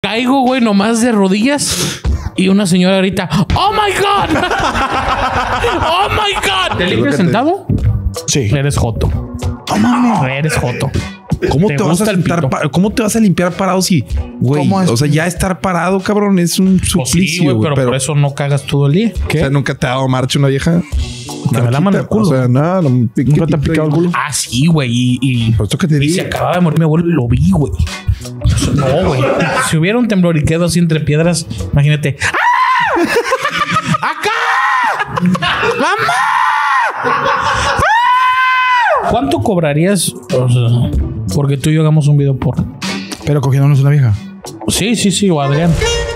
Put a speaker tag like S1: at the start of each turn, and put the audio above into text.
S1: Caigo, güey, nomás de rodillas. Y una señora grita, ¡Oh, my God! ¡Oh, my God! ¿Te limpias sentado?
S2: Sí.
S1: Eres joto.
S2: No mames.
S1: Eres joto.
S2: ¿Cómo
S1: ¿Te
S2: te vas a
S1: gusta el
S2: sentar?
S1: pito?
S2: ¿Cómo te vas a limpiar parado si, güey?
S3: ¿Cómo es?
S2: O sea, ya estar parado, cabrón, es un
S1: Pues
S2: suplicio,
S1: sí, güey,
S2: güey.
S1: pero por eso no cagas todo el día.
S2: O sea, nunca te ha dado marcha una vieja.
S1: Que me laman el culo.
S2: O sea, nada,
S3: ¿Nunca te ha picado el culo?
S1: Ah, sí, güey. Y
S2: Por eso que te
S1: se
S2: digo.
S1: acababa de morir mi abuelo y lo vi, güey. No, güey. Si hubiera un temblor y quedo así entre piedras, imagínate. ¡Ah! ¡Acá! ¡Mamá! ¡Ah! ¿Cuánto cobrarías? O sea, porque tú y yo hagamos un video porno.
S3: Pero cogiéndonos una vieja.
S1: Sí, o Adrián.